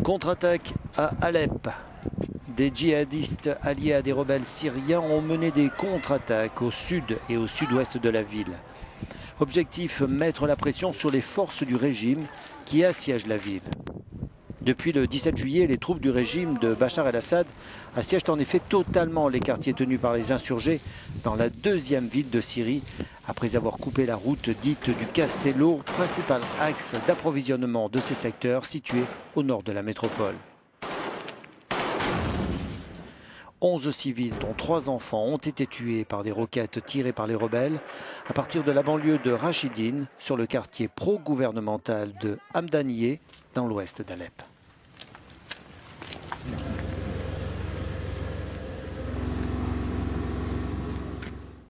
Contre-attaque à Alep. Des djihadistes alliés à des rebelles syriens ont mené des contre-attaques au sud et au sud-ouest de la ville. Objectif, mettre la pression sur les forces du régime qui assiègent la ville. Depuis le 17 juillet, les troupes du régime de Bachar el-Assad assiègent en effet totalement les quartiers tenus par les insurgés dans la deuxième ville de Syrie, après avoir coupé la route dite du Castello, principal axe d'approvisionnement de ces secteurs situés au nord de la métropole. 11 civils, dont 3 enfants, ont été tués par des roquettes tirées par les rebelles à partir de la banlieue de Rachidine, sur le quartier pro-gouvernemental de Hamdaniye, dans l'ouest d'Alep.